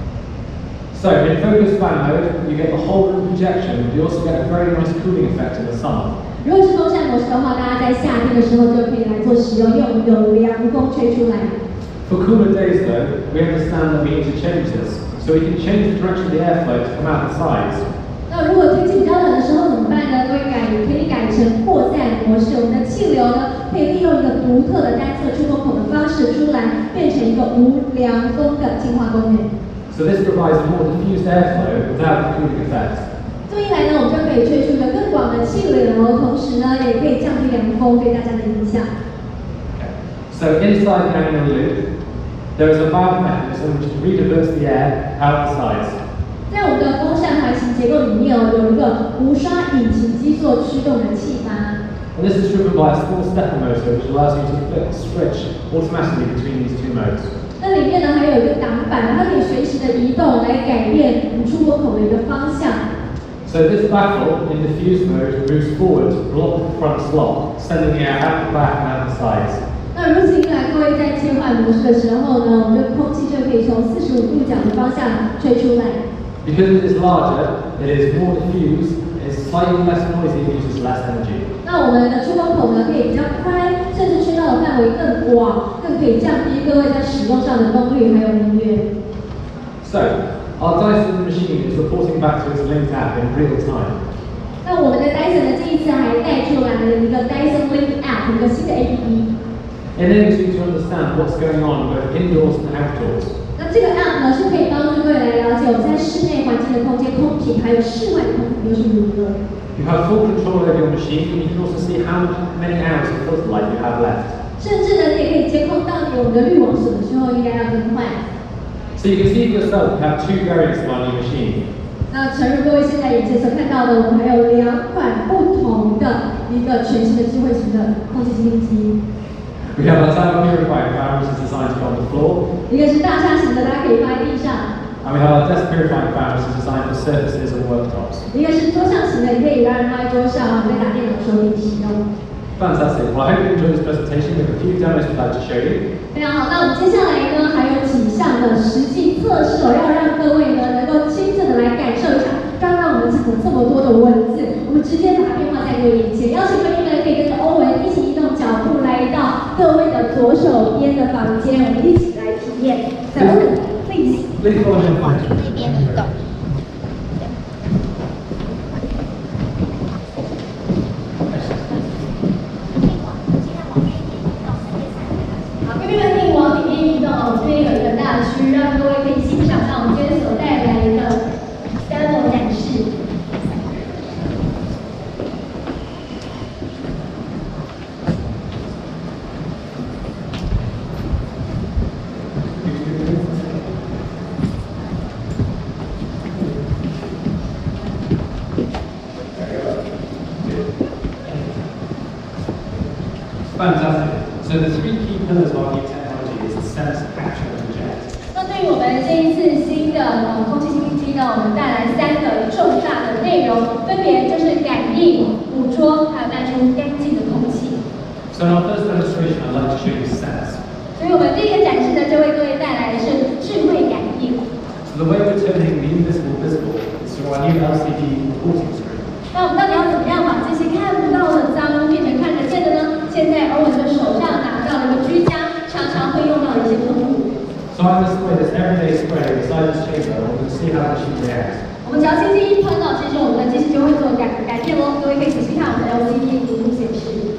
So in focus fan mode, you get the whole room projection, but you also get a very nice cooling effect in the summer. 如果是风扇模式的话，大家在夏天的时候就可以来做使用，因为我们有凉风吹出来。 For cooler days though, we understand that we need to change this, so we can change the direction of the airflow to come out the sides. 那如果天气比较冷的时候怎么办呢？可以改，可以改成扩散模式。我们的气流呢，可以利用一个独特的单侧出风口的方式出来，变成一个无凉风的净化公园。 So this provides a more diffused airflow without the cooling effect. 这么一来呢，我们就可以吹出一个更广的气流，同时呢，也可以降低凉风对大家的影响。 Okay. So inside the annular loop, there is a valve mechanism which rediverts the air out the sides. 在我们的风扇环形结构里面哦，有一个无刷引擎机做驱动的气阀。 And this is driven by a small stepper motor which allows you to flip, switch automatically between these two modes. 那里面呢还有一个挡板，它可以随时的移动来改变出风口的一个方向。 So this baffle in diffuse mode moves forward to block the front slot, sending the air out the back and out the sides. 那如此一来，各位在切换模式的时候呢，我们的空气就可以从四十五度角的方向吹出来。 Because it is larger, it is more diffused, it is slightly less noisy, and uses less energy. 那我们的出风口呢，可以比较宽，甚至吹到的范围更广，更可以降低各位在使用上的功率还有音乐。 So, our Dyson machine is reporting back to its Link app in real time. 那我们的 Dyson 呢，这一次还带出来了一个 Dyson Link App， 一个新的 A P P。 It enables you to understand what's going on both indoors and outdoors. 那这个 App 呢，是可以帮助各位来了解我们在室内环境的空间空品，还有室外的空品又是如何。 You have full control over your machine, and you can also see how many hours of filter life you have left. 甚至呢，你也可以监控到底我们的滤网什么时候应该要更换。 So you can see for yourself, you have two variants of our new machine. 那诚如各位现在眼前所看到的，我们还有两款不同的一个全新的智慧型的空气清新机。 We have our sound purifying fan, which is designed to go on the floor. 一个是大沙型的，大家可以放在地上； And we have our desk purifying fan, which is designed for surfaces and worktops. 一个是桌上型的，你可以让人放在桌上，在打电脑的时候可以使用。 Fantastic. Well, I hope you enjoyed this presentation. We have a few demos we'd like to show you. 非常好，那我们接下来呢，还有几项的实际测试哦，要让各位呢能够亲自的来感受一下。刚刚我们讲了这么多的文字，我们直接把它变化在各位眼前。邀请各位呢可以跟着欧文一起移动脚步来到各位的左手边的房间，我们一起来体验。在欧文 ，please。 Please follow me. 往那边移动。 好，各位们可以往里面移动哦，这边有一个大区，让各位可以欣赏到我们今天所带来的 demo 展示。 Fantastic. So the three key pillars of our new technology is the sense, capture, and project. 那对于我们这一次新的呃空气清新机呢，我们带来三个重大的内容，分别就是感应、捕捉，还有带出干净的空气。 So in our first demonstration, I'd like to show you sense. 所以我们第一个展示呢，就为各位带来的是智慧感应。 So the way we're turning the invisible visible is through our new L C D reporting screen. 那我们到底要怎么样把这些看不到的脏变成看得见的呢？现在欧文的手上拿到了一个居家，常常会用到的一些喷雾。 So I display this everyday spray inside this chamber, and we can see how the machine reacts. 我们只要轻轻一喷到，其实我们的机器就会做改改变喽。各位可以仔细看我们的 L C D 荧幕显示。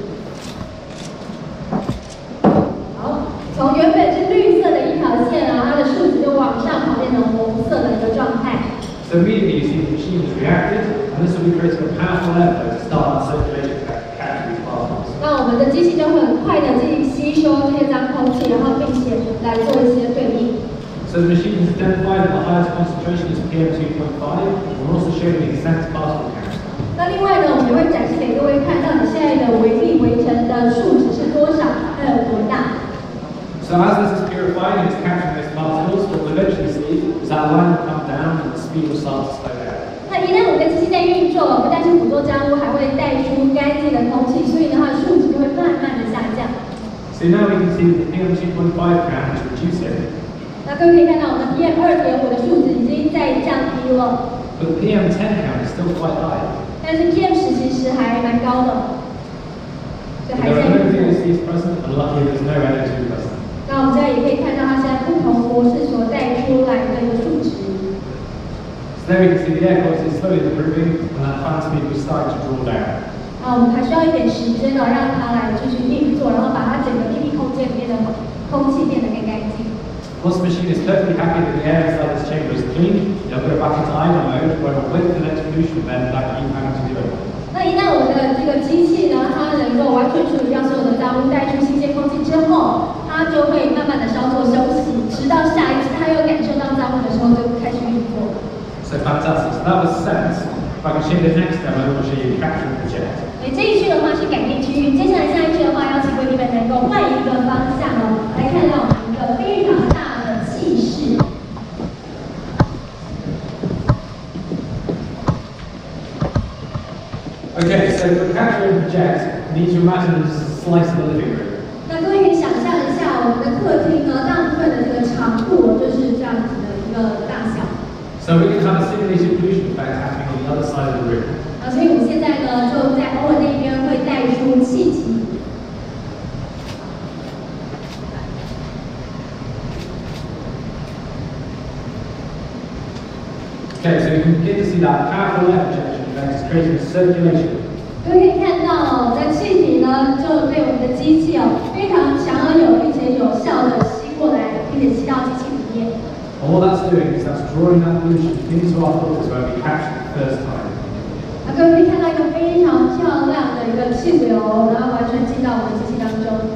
好，从原本是绿色的一条线啊，它的数值就往上跑变成红色的一个状态。 So immediately you see the machine has reacted, and this will be creating a powerful airflow to start our circulation to capture these particles. 那我们的机器就会很快的进行吸收这些脏空气，然后并且来做一些对应。 So the machine has identified that the highest concentration is P M two point five. We're also showing the exact particle count. 那另外呢，我们也会展示给各位看到你现在的微粒微尘的数值是多少，它有多大。 So as this is purifying, it's capturing those particles. What we'll eventually see is that line will come down and the speed will start to slow down. 那一旦我们的机器在运作，不但是捕捉脏污，还会带出干净的空气，所以呢，它的数值就会慢慢的下降。 So now we can see that the P M two point five count is reducing. 那各位可以看到，我们 P M 二点五的数值已经在降低了。 But the P M ten count is still quite high. 但是 P M 十其实还蛮高的，就还 There 在 are no 运作。 V O Cs present, and luckily there's no N O two present. 那我们这里也可以看到它现在不同模式所带出来的一个数值。 So there we can see the air quality is slowly improving, and that fan speed was starting to draw down. 啊，我们还需要一点时间呢，让它来继续运作，然后把它整个密闭空间里面的空气变得更干净。 Once the machine is perfectly happy that the air inside this chamber is clean, it'll go back into idle mode, where it'll wait for the next pollution event that keep having to do it. 那一旦我们的这个机器呢，它能够完全处理掉所有的脏污，带出新鲜空气之后，它就会慢慢的稍作休息，直到下一次它又感受到脏污的时候，就开始运作。 So fantastic. So that was sense. If I can show you the next demo, we'll show you capturing the jet. 所以这一区的话是感应区域，接下来下一区的话，邀请各位你们能够换一个方向哦，来看到我们一个非常大的气室。 Okay, so for capturing the jet, you need to imagine this is a slice of the living room. 那各位可以想象一下，我们的客厅呢，大部分的这个长度就是这样子的一个大小。 So we can have a simulated pollution effect happening on the other side of the room. 啊，所以我们现在呢，就在偶尔那边会带出气体。 Okay, so you can begin to see that powerful air projection effect is creating a circulation. 各位可以看到哦，这气体呢就被我们的机器哦非常强而有力且有效的吸过来，并且吸到机器里面。 And what that's doing is that's drawing that pollution into our filters where we capture it the first time. 那各位可以看到一个非常漂亮的一个气流，然后完全进到我们的机器当中。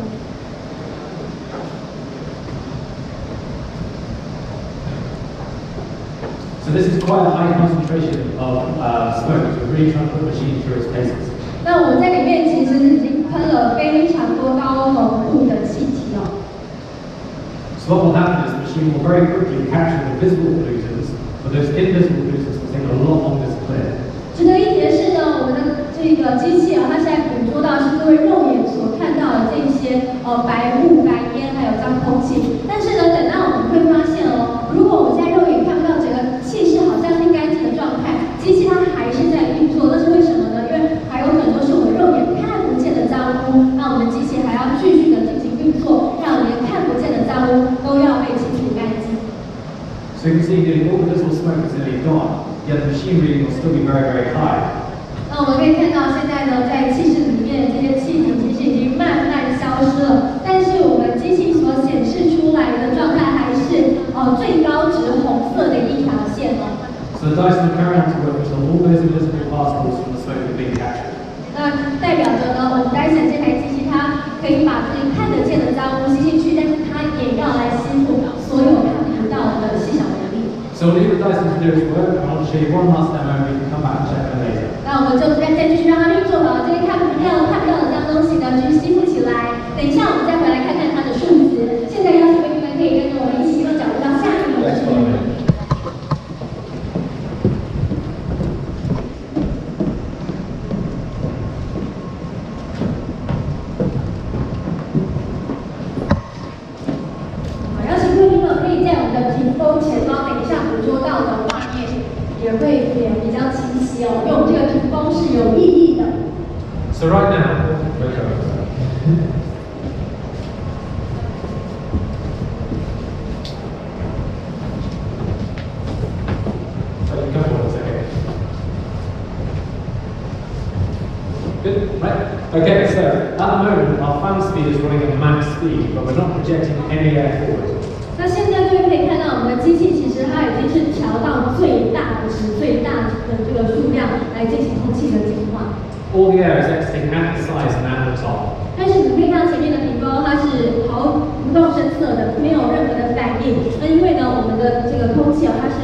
So this is quite a high concentration of uh, smoke, so we're really trying to put the machine through its paces. 那我们在里面其实已经喷了非常多高浓度的气体哦。 So what will happen is the machine will very quickly capture the visible pollutants, but those invisible pollutants will take a lot longer to clear. 值得一提的是呢，我们的这个机器啊，它现在捕捉到是各位肉眼所看到的这些呃白雾、白烟还有脏空气。但是呢，等到我们会发现哦，如果我们现在肉眼看不到整个气室好像是干净的状态，机器它还是在运作。那是为什么呢？因为还有很多是我们肉眼看不见的脏污，那我们的机器还要继续的进行运作，让连看不见的脏污都要被清除干净。 So you can see nearly all the visible smoke is nearly gone, yet the machine reading will still be very, very high. 那我们可以看到，现在呢，在气室里面这些气体其实已经慢慢消失了，但是我们机器所显示出来的状态还是呃最高值红色的一条线哦。 So the Dyson current will work until all those invisible particles from the smoke are being captured. 那代表着呢，我们 Dyson 这台机器它可以把自己看得见的脏污吸进去，但是它也要来吸附所有看不到的细小微粒。 So we'll leave the Dyson to do its work, and I'll show you one last demo, and we can come back and check it later. 那我们就再再继续让它运作吧，这些看不到、看不到的脏东西呢，继续吸附起来。等一下我们再回来看看它的数值。现在邀请贵宾们可以跟着我们一起用脚步到下一个模式里面。 So right now, wake up. So you come forward, it's okay. Good, right? Okay, so at the moment our fan speed is running at max speed, but we're not projecting any air forward. 那现在各位可以看到，我们的机器其实它已经是调到最大值、最大的这个数量来进行空气的净化。 All the air is exiting at the sides and at the top. 但是你可以看到前面的屏风，它是毫不动声色的，没有任何的反应。那因为呢，我们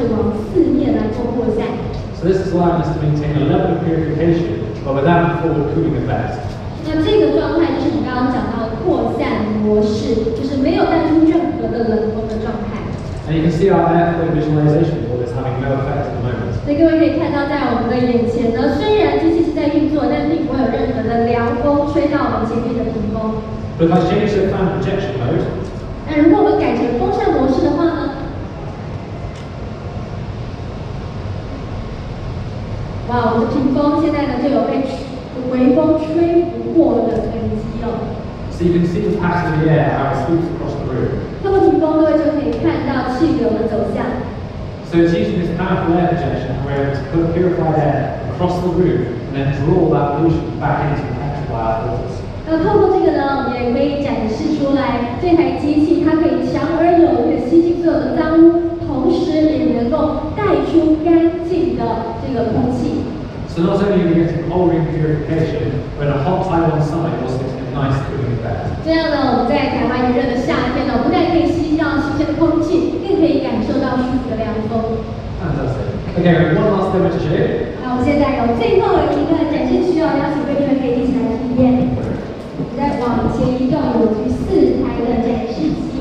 是往四面来做扩散。 So this is allowing us to maintain a level of purification, but without forward cooling effect. 那这个状态就是我们刚刚讲到的扩散模式，就是没有带出任何的冷风的状态。 And you can see our airflow visualization for this having no effect at the moment. 所以各位可以看到，在我们的眼前呢，虽然机器是在运作，但并不会有任何的凉风吹到我们前面的屏风。 But if I change to fan projection mode, 那如果我们改成风扇模式的话呢？哇，我们的屏风现在呢就有被微风吹不过的痕迹哦。 so you can see the pattern of the air, how it sweeps across the room. 透过屏风，各位就可以看到气流的走向。 So it's using this powerful air projection where we're able to put purified air across the room and then draw that pollution back into the petrified filters. 那透过这个呢，我们也可以展示出来，这台机器它可以强而有力的吸进所有的脏污，同时也能够带出干净的这个空气。 So not only are we getting whole room purification, but in a hot Taiwan summer, you're also getting a nice cooling effect. 这样呢，我们在台湾炎热的夏天呢，不但可以吸到新鲜的空气，更可以感受到舒服的凉风。 Fantastic. Okay, one last demo to show. 那我们现在有最后一个展示需要邀请贵宾们可以一起来体验。再往前移动，有第四台的展示机。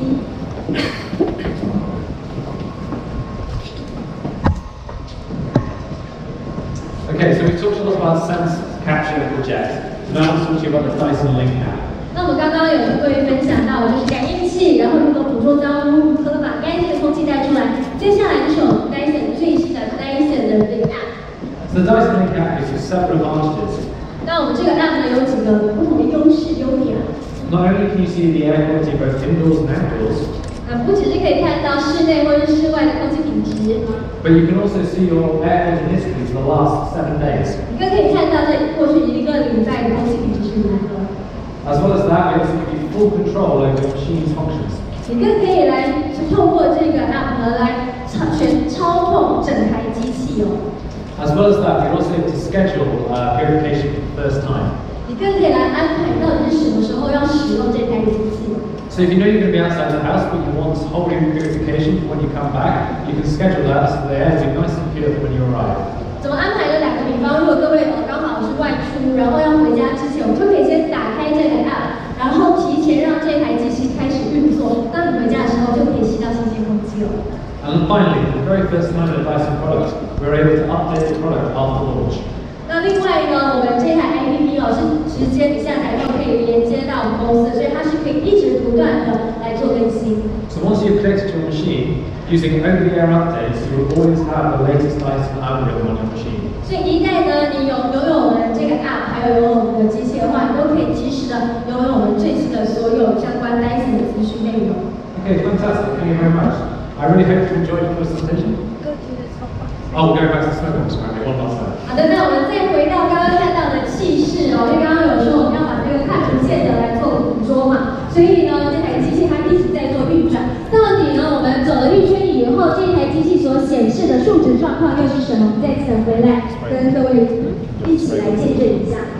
Okay, so we've talked a lot about sense, capture, and project. So now let's talk to you about the Dyson Link app. 那我们刚刚有跟各位分享到，就是感应器，然后如何捕捉脏污，如何把干净的空气带出来。接下来就是我们 Dyson 最新的 Dyson 的这个 app。 So the Dyson Link app gives you several advantages. 那我们这个 app 呢有几个不同的优势优点。 Not only can you see the air quality both indoors and outdoors, 那不只是可以看到室内或者室外的空气品质， but you can also see your air quality history for the last seven days. 你更可以看到这过去一个礼拜的空气品质是如何。 As well as that, we also give you full control over your machine's functions. 你更可以来透过这个 app 呢来操全操控整台机器哦。 As well as that, you're also able to schedule uh, purification for the first time. 你更可以来安排到底是什么时候要使用这台机器。 So if you know you're going to be outside the house, but you want whole room purification for when you come back, you can schedule that so the air will be nice and pure for when you arrive. 怎么安排呢？打个比方，如果各位呃刚好是外出，然后要回家之前，我们就可以先打开这个 app， 然后提前让这台机器开始运作。当你回家的时候，就可以吸到新鲜空气了。 And finally, for the very first time in a Dyson product, we're able to update the product after launch. 那另外呢，我们这台 A P P 哦是直接你下载后可以连接到我们公司，所以它是可以一直不断的来做更新。 So once you've connected to your machine, using over-the-air updates, you will always have the latest Dyson algorithm on your machine. 所以一旦呢，你有拥有我们这个 app， 还有拥有我们的机器的话，你都可以及时的拥有我们最新的所有相关 Dyson 的资讯内容。 Okay, fantastic. Thank you very much. I really hope you enjoyed the presentation. Oh, we'll go back to the smoke box, right? One last time. 好的，那我们再回到刚刚看到的气势哦，因为刚刚有说我们要把这个看不见的来做捕捉嘛，所以呢，这台机器它一直在做运转。到底呢，我们走了一圈以后，这台机器所显示的数值状况又是什么？我们再次回来跟各位一起来见证一下。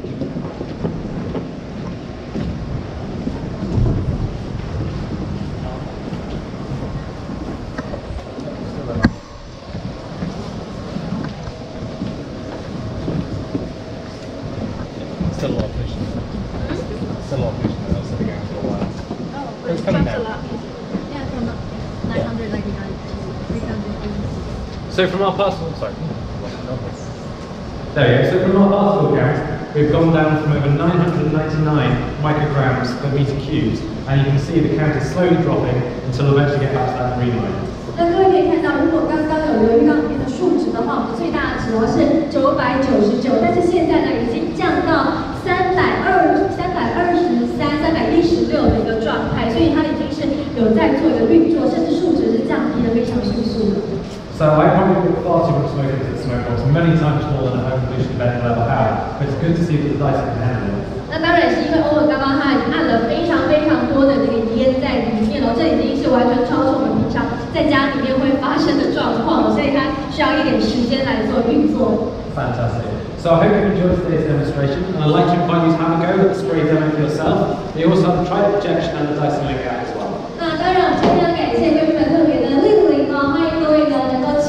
Still a lot of pollution. Still a lot of pollution though, so we're going for a while. Oh, but It's it coming dropped a down. lot. Yeah, from nine hundred ninety-nine to three hundred. So from our personal, sorry. There we go. So from our particle count, we've gone down from over nine hundred ninety-nine micrograms per meter cubed, and you can see the count is slowly dropping until we eventually get back to that green line. 那各位可以看到，如果刚刚有留意到里面的数值的话，我们最大的值哦是九百九十九，但是现在呢已经降到三百二、三百二十三、三百一十六的一个状态，所以它已经是有在做一个运作，甚至数值是降低的非常迅速的。 So I probably put far too much smoke into the smoke box, many times more than a home pollution event will ever have, but it's good to see that the Dyson can handle it. 那当然也是因为欧文刚刚他已经按了非常非常多的这个烟在里面了，这已经是完全超出我们平常在家里面会发生的状况，所以它需要一点时间来做运作。 Fantastic. So I hope you enjoyed today's demonstration, and I'd like to invite you to have a go at the spray demo for yourself. You also have the Tri Projection and the Dyson Link app as well. 那当然，我们今天要感谢贵宾们特别的莅临哦，欢迎各位呢能够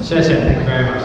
谢谢 ，Thank you very much。